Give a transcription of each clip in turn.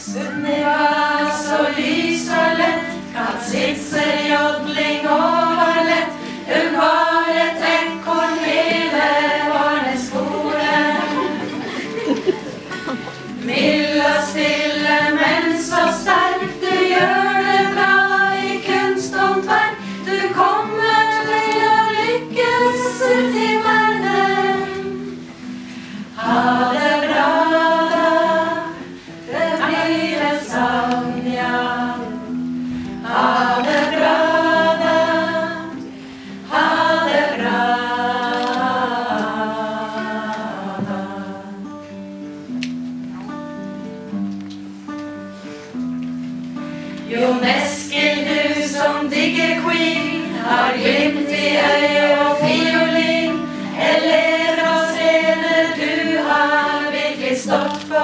Univers og lys og lett, kan sitser jodling og ballett. Hun var et ekorn hele barneskolen. Mild og stille, men så sterk. Du gjør det bra i kunsthåndverk. Du kommer til å lykkes ut i verden. Ha det bra da, det blir en sang, ja. Ha det bra da, ha det bra da. Jo, Eskil, du som digger Queen, har glimt i øye og fiolin. Elever og scener du har virkelig stått på.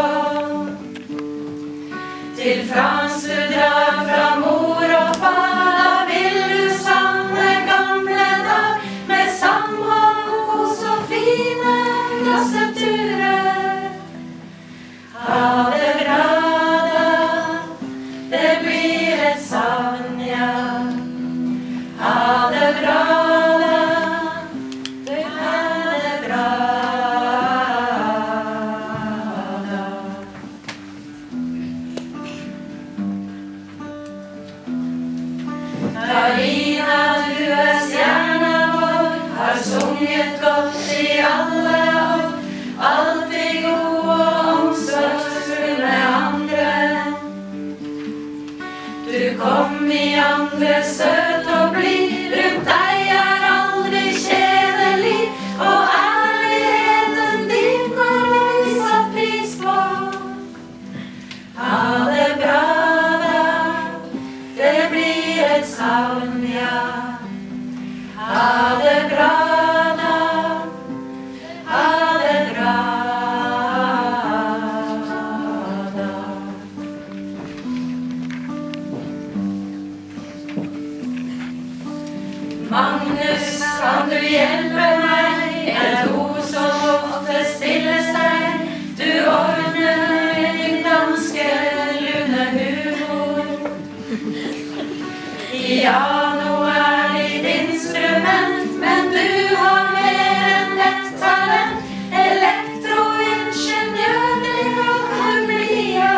Til Frans du drar fra mor og far, da vil du savne gamle dag, med samhold, kos og fine klasseturer. Ha det bra da, det blir et savn, ja. Ha det bra da, det er det bra da. Karina, du er stjerna vår, har sunget godt i alle år. Alltid god og omsorgsfull med andre. Du kom i andre søt og blid, rundt deg er aldri kjedelig, og ærligheten din har vi satt pris på. Ha det bra da, det blir et savn, ja. Ha det bra da, ha det bra da. Magnus, kan du hjelpe meg? Et ord som ofte stilles deg. Du ordner din danske lune humor. Piano er ditt instrument, men du har mer enn ett talent. Elektroingeniør, det kan du bli, ja.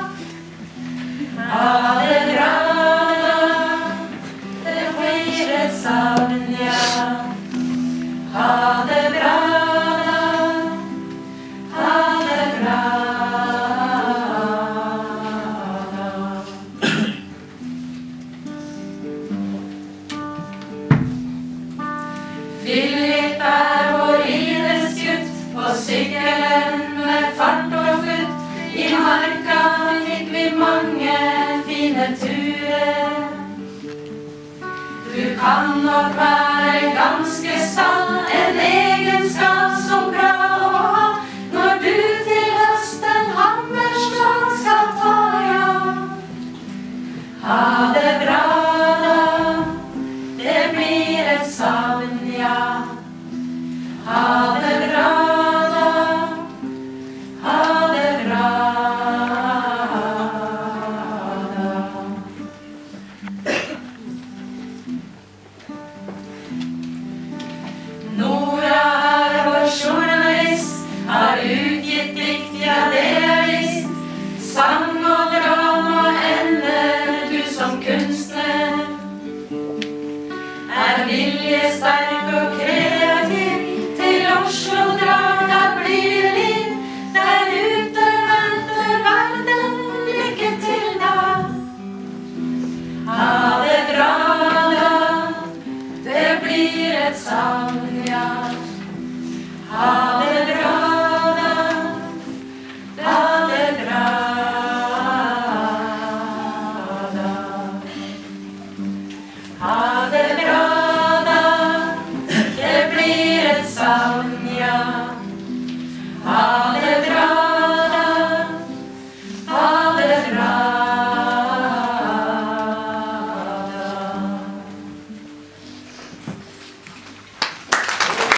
Ha det bra da, det blir et savn, ja. Ha det bra da, ha det bra da. Philip er vår idrettsgutt, på sykkelen med fart og futt. I marka fikk vi mange fine turer. Du kan nok være ganske sann en